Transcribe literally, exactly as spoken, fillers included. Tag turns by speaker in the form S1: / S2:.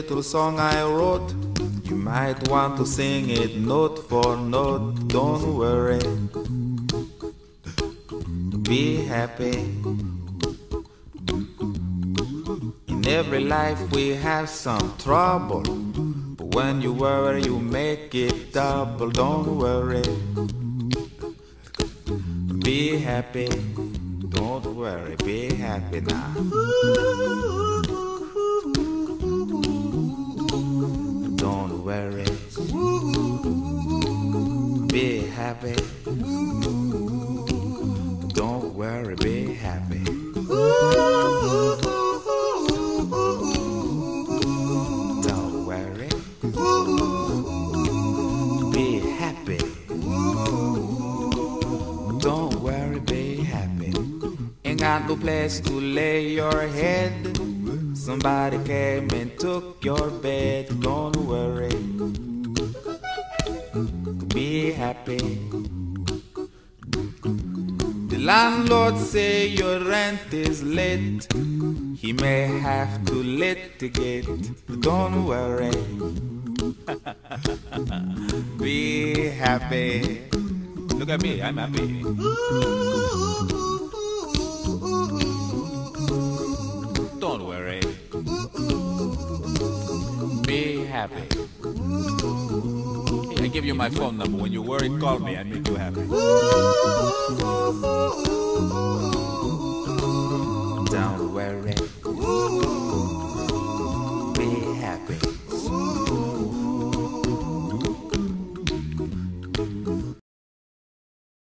S1: little song I wrote. You might want to sing it note for note. Don't worry, be happy. In every life we have some trouble, but when you worry you make it double. Don't worry, be happy. Don't worry, be happy now. Don't worry, be happy. Don't worry, be happy. Don't worry, be happy. Don't worry, be happy. Ain't got no place to lay your head. Somebody came and took your bed. Don't worry, be happy. The landlord say your rent is late. He may have to litigate. Don't worry, be happy. Look at me, I'm happy. Don't worry, be happy. I give you my phone number. When you worry, call me. I make you happy. Don't worry.